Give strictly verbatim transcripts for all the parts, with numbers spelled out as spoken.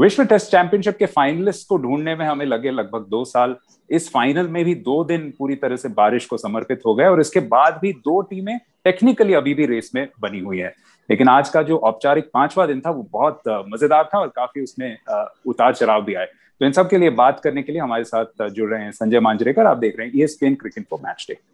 विश्व test championship के finalist को ढूंढने में हमें लगे लगभग दो साल। इस फाइनल में भी दो दिन पूरी तरह से बारिश को समर्पित हो गए और इसके बाद भी दो टीमें टेक्निकली अभी भी रेस में बनी हुई है। लेकिन आज का जो औपचारिक पांचवा दिन था वो बहुत मजेदार था और काफी उसमें उतार चढ़ाव भी आए। तो इन सब के लिए बात करने के लिए हमारे साथ जुड़ रहे हैं संजय मांजरेकर। आप देख रहे हैं ESPN cricket for match day.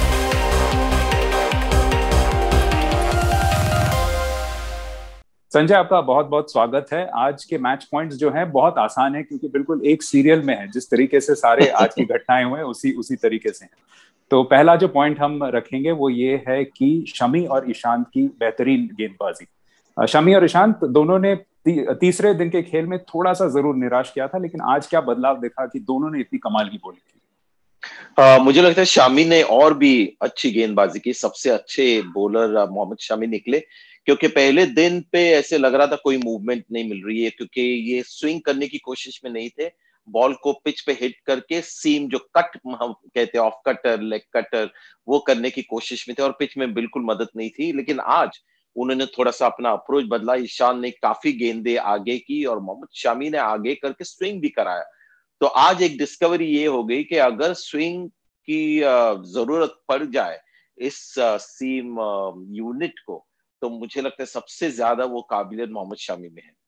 Sanjay, आपका बहुत बहुत स्वागत है। आज के मैच पॉइंट्स जो हैं बहुत आसान है क्योंकि बिल्कुल एक सीरियल में है। जिस तरीके से सारे आज की घटनाएं हुए हैं उसी उसी तरीके से हैं। तो पहला जो पॉइंट हम रखेंगे वो ये है कि शमी और ईशांत की बेहतरीन गेंदबाजी। शमी और ईशांत दोनों ने ती, तीसरे दिन के खेल में थोड़ा सा जरूर निराश किया था, लेकिन आज क्या बदलाव देखा कि दोनों ने इतनी कमाल की बॉलिंग की। आ, मुझे लगता है शामी ने और भी अच्छी गेंदबाजी की। सबसे अच्छे बॉलर मोहम्मद शामी निकले, क्योंकि पहले दिन पे ऐसे लग रहा था कोई मूवमेंट नहीं मिल रही है, क्योंकि ये स्विंग करने की कोशिश में नहीं थे। बॉल को पिच पे हिट करके सीम जो कट हम कहते हैं, ऑफ कटर, लेग कटर, वो करने की कोशिश में थे और पिच में बिल्कुल मदद नहीं थी। लेकिन आज उन्होंने थोड़ा सा अपना अप्रोच बदला। ईशान ने काफी गेंदे आगे की और मोहम्मद शामी ने आगे करके स्विंग भी कराया। तो आज एक डिस्कवरी ये हो गई कि अगर स्विंग की जरूरत पड़ जाए इस सीम यूनिट को, तो मुझे लगता है सबसे ज्यादा वो काबिलियत मोहम्मद शामी में है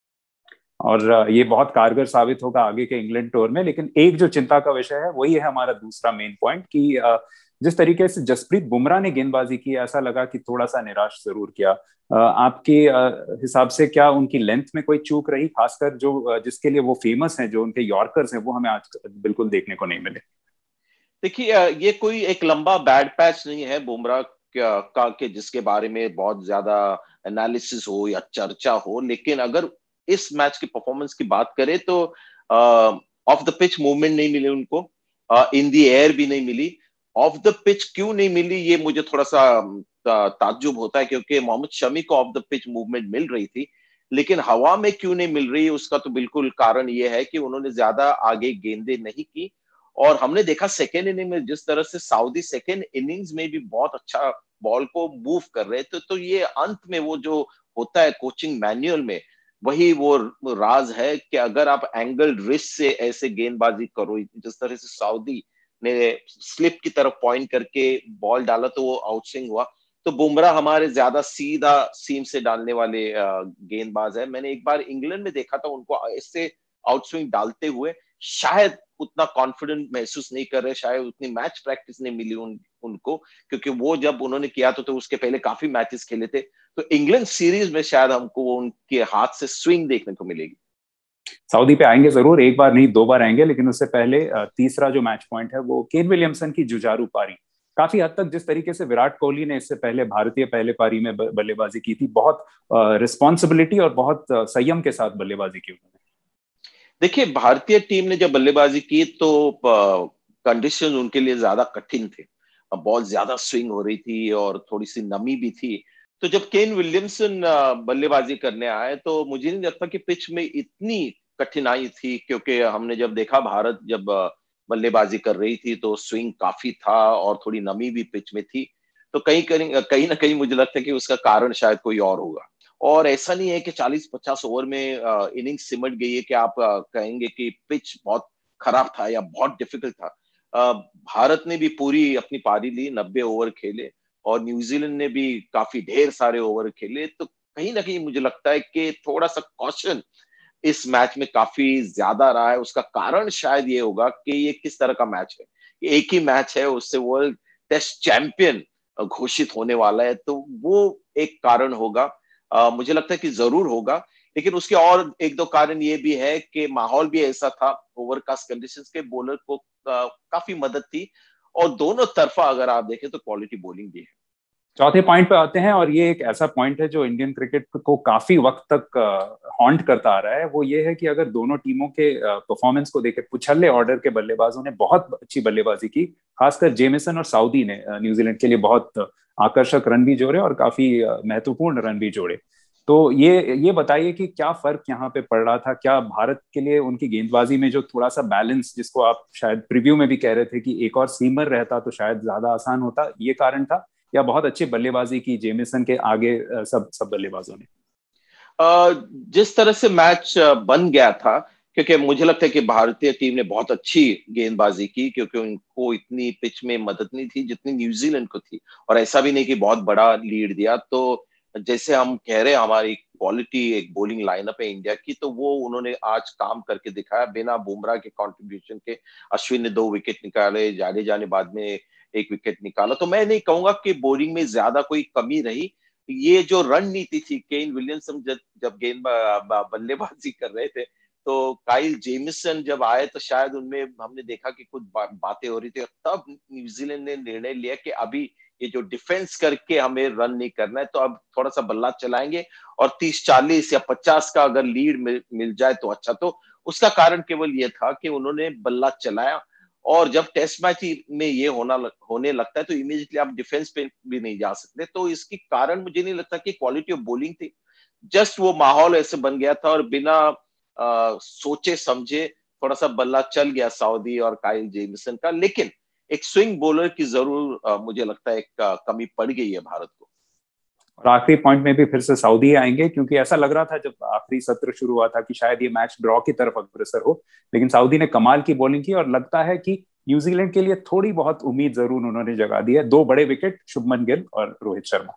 और ये बहुत कारगर साबित होगा आगे के इंग्लैंड टूर में। लेकिन एक जो चिंता का विषय है वही है हमारा दूसरा मेन पॉइंट कि जिस तरीके से जसप्रीत बुमराह ने गेंदबाजी की, ऐसा लगा कि थोड़ा सा निराश जरूर किया। आपके हिसाब से क्या उनकी लेंथ में कोई चूक रही, खासकर जो जिसके लिए वो फेमस हैं, जो उनके यॉर्कर्स हैं, वो हमें आज बिल्कुल देखने को नहीं मिले। देखिए, ये कोई एक लंबा बैड पैच नहीं है बुमराह का के जिसके बारे में बहुत ज्यादा एनालिसिस हो या चर्चा हो। लेकिन अगर इस मैच की परफॉर्मेंस की बात करें तो ऑफ द पिच मूवमेंट नहीं मिली उनको, इन द एयर भी नहीं मिली। ऑफ द पिच क्यों नहीं मिली ये मुझे थोड़ा सा ताज्जुब होता है, क्योंकि मोहम्मद शमी को ऑफ द पिच मूवमेंट मिल रही थी, लेकिन हवा में क्यों नहीं मिल रही उसका तो बिल्कुल कारण ये है कि उन्होंने ज्यादा आगे गेंदें नहीं की। और हमने देखा सेकेंड इनिंग में जिस तरह से सऊदी सेकेंड इनिंग्स में भी बहुत अच्छा बॉल को मूव कर रहे थे। तो ये अंत में वो जो होता है कोचिंग मैनुअल में, वही वो राज है कि अगर आप एंगल रिस्ट से ऐसे गेंदबाजी करो, जिस तरह से सऊदी ने स्लिप की तरफ पॉइंट करके बॉल डाला तो वो आउटस्विंग हुआ। तो बुमराह हमारे ज्यादा सीधा सीम से डालने वाले गेंदबाज है। मैंने एक बार इंग्लैंड में देखा था उनको ऐसे आउटस्विंग डालते हुए, शायद उतना कॉन्फिडेंट महसूस नहीं कर रहे, शायद उतनी मैच प्रैक्टिस नहीं मिली उन, उनको, क्योंकि वो जब उन्होंने किया तो, तो उसके पहले काफी मैचेस खेले थे। तो इंग्लैंड सीरीज में शायद हमको उनके हाथ से स्विंग देखने को मिलेगी। सऊदी पे आएंगे जरूर, एक बार नहीं दो बार आएंगे। लेकिन उससे पहले तीसरा जो मैच पॉइंट है वो केन विलियमसन की जुझारू पारी। काफी हद तक जिस तरीके से विराट कोहली ने इससे पहले भारतीय पहले पारी में बल्लेबाजी की थी, बहुत रिस्पॉन्सिबिलिटी और बहुत संयम के साथ बल्लेबाजी की उन्होंने। देखिए, भारतीय टीम ने जब बल्लेबाजी की तो कंडीशन उनके लिए ज्यादा कठिन थे। बॉल ज्यादा स्विंग हो रही थी और थोड़ी सी नमी भी थी। तो जब केन विलियमसन बल्लेबाजी करने आए तो मुझे नहीं लगता कि पिच में इतनी कठिनाई थी, क्योंकि हमने जब देखा भारत जब बल्लेबाजी कर रही थी तो स्विंग काफी था और थोड़ी नमी भी पिच में थी। तो कहीं कहीं कहीं ना कहीं मुझे लगता है कि उसका कारण शायद कोई और होगा। और ऐसा नहीं है कि चालीस पचास ओवर में इनिंग सिमट गई है कि आप कहेंगे कि पिच बहुत खराब था या बहुत डिफिकल्ट था। भारत ने भी पूरी अपनी पारी ली, नब्बे ओवर खेले, और न्यूजीलैंड ने भी काफी ढेर सारे ओवर खेले। तो कहीं ना कहीं मुझे लगता है कि थोड़ा सा कॉशन इस मैच में काफी ज्यादा रहा है। उसका कारण शायद ये होगा कि ये किस तरह का मैच है, एक ही मैच है, उससे वर्ल्ड टेस्ट चैंपियन घोषित होने वाला है, तो वो एक कारण होगा। Uh, मुझे लगता है कि जरूर होगा। लेकिन उसके और एक दो कारण ये भी है कि माहौल भी ऐसा था, ओवरकास्ट कंडीशंस के, बॉलर को uh, काफी मदद थी, और दोनों तरफा अगर आप देखें तो क्वालिटी बॉलिंग भी है। चौथे पॉइंट पे आते हैं और ये एक ऐसा पॉइंट है जो इंडियन क्रिकेट को काफी वक्त तक हॉन्ट करता आ रहा है। वो ये है कि अगर दोनों टीमों के परफॉर्मेंस को देखें, पिछले ऑर्डर के बल्लेबाजों ने बहुत अच्छी बल्लेबाजी की। खासकर जेमिसन और सऊदी ने न्यूजीलैंड के लिए बहुत आकर्षक रन भी जोड़े और काफी महत्वपूर्ण रन भी जोड़े। तो ये ये बताइए कि क्या फर्क यहाँ पे पड़ रहा था? क्या भारत के लिए उनकी गेंदबाजी में जो थोड़ा सा बैलेंस, जिसको आप शायद प्रीव्यू में भी कह रहे थे कि एक और सीमर रहता तो शायद ज्यादा आसान होता, ये कारण था? या बहुत अच्छी बल्लेबाजी की जेमिसन के आगे सब सब बल्लेबाजों ने? जिस तरह से मैच बन गया था, क्योंकि मुझे लगता है कि भारतीय टीम ने बहुत अच्छी गेंदबाजी की, क्योंकि उनको इतनी पिच में मदद नहीं थी जितनी न्यूजीलैंड को थी, और ऐसा भी नहीं कि बहुत बड़ा लीड दिया। तो जैसे हम कह रहे हैं हमारी क्वालिटी एक बॉलिंग लाइनअप है इंडिया की, तो वो उन्होंने आज काम करके दिखाया बिना बुमराह के कंट्रीब्यूशन के। अश्विन ने दो विकेट निकाले, जाडेजा ने बाद में एक विकेट निकाला। तो मैं नहीं कहूंगा कि बॉलिंग में ज्यादा कोई कमी रही। ये जो रणनीति थी, केन विलियमसन जब जब गेंद बल्लेबाजी कर रहे थे, तो काइल जेमिसन जब आए तो शायद उनमें हमने देखा कि कुछ बा, बातें हो रही थी। तब न्यूजीलैंड ने निर्णय लिया कि अभी ये जो डिफेंस करके हमें रन नहीं करना है, तो अब थोड़ा सा बल्ला चलाएंगे और तीस चालीस या पचास का अगर लीड मिल, मिल जाए तो अच्छा। तो उसका कारण केवल ये था कि उन्होंने बल्ला चलाया, और जब टेस्ट मैच में ये होना लग, होने लगता है तो इमीडिएटली आप डिफेंस पे भी नहीं जा सकते। तो इसके कारण मुझे नहीं लगता कि क्वालिटी ऑफ बॉलिंग थी, जस्ट वो माहौल ऐसे बन गया था, और बिना आ, सोचे समझे थोड़ा सा बल्ला चल गया सऊदी और काइल जेमिसन का। लेकिन एक स्विंग बॉलर की जरूर आ, मुझे लगता है एक आ, कमी पड़ गई है भारत को। और आखिरी पॉइंट में भी फिर से सऊदी आएंगे, क्योंकि ऐसा लग रहा था जब आखिरी सत्र शुरू हुआ था कि शायद ये मैच ड्रॉ की तरफ अग्रसर हो, लेकिन सऊदी ने कमाल की बॉलिंग की और लगता है कि न्यूजीलैंड के लिए थोड़ी बहुत उम्मीद जरूर उन्होंने जगा दी है। दो बड़े विकेट, शुभमन गिल और रोहित शर्मा।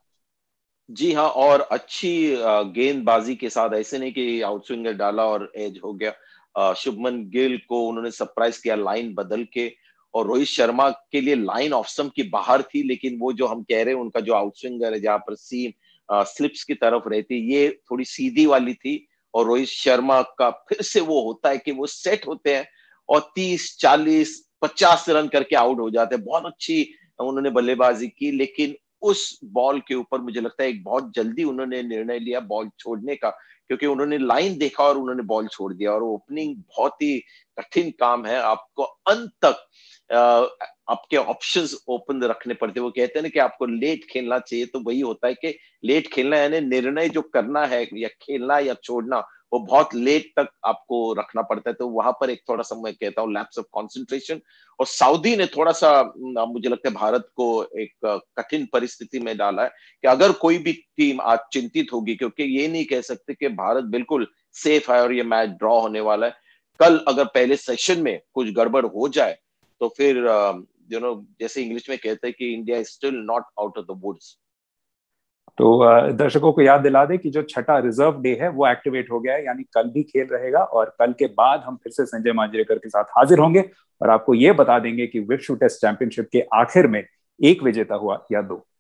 जी हाँ, और अच्छी गेंदबाजी के साथ, ऐसे नहीं कि आउटस्विंगर डाला और एज हो गया। शुभमन गिल को उन्होंने सरप्राइज किया लाइन बदल के, और रोहित शर्मा के लिए लाइन ऑफ स्टंप की बाहर थी, लेकिन वो जो हम कह रहे हैं उनका जो आउटस्विंगर है जहां पर सीम स्लिप्स की तरफ रहती, ये थोड़ी सीधी वाली थी। और रोहित शर्मा का फिर से वो होता है कि वो सेट होते हैं और तीस चालीस पचास रन करके आउट हो जाते हैं। बहुत अच्छी उन्होंने बल्लेबाजी की, लेकिन उस बॉल के ऊपर मुझे लगता है एक बहुत जल्दी उन्होंने निर्णय लिया बॉल छोड़ने का, क्योंकि उन्होंने लाइन देखा और उन्होंने बॉल छोड़ दिया। और ओपनिंग बहुत ही कठिन काम है, आपको अंत तक आपके ऑप्शंस ओपन रखने पड़ते। वो कहते हैं ना कि आपको लेट खेलना चाहिए, तो वही होता है कि लेट खेलना यानी निर्णय जो करना है या खेलना या छोड़ना, वो बहुत लेट तक आपको रखना पड़ता है। तो वहां पर एक थोड़ा सा मैं कहता हूँ लैप्स ऑफ कंसंट्रेशन। और सऊदी ने थोड़ा सा मुझे लगता है भारत को एक कठिन परिस्थिति में डाला है कि अगर कोई भी टीम आज चिंतित होगी, क्योंकि ये नहीं कह सकते कि भारत बिल्कुल सेफ है और ये मैच ड्रॉ होने वाला है। कल अगर पहले सेशन में कुछ गड़बड़ हो जाए तो फिर यू नो जैसे इंग्लिश में कहते हैं कि India is still not out of the woods. तो दर्शकों को याद दिला दे कि जो छठा रिजर्व डे है वो एक्टिवेट हो गया है, यानी कल भी खेल रहेगा, और कल के बाद हम फिर से संजय मांजरेकर के साथ हाजिर होंगे और आपको ये बता देंगे कि विश्व टेस्ट चैंपियनशिप के आखिर में एक विजेता हुआ या दो।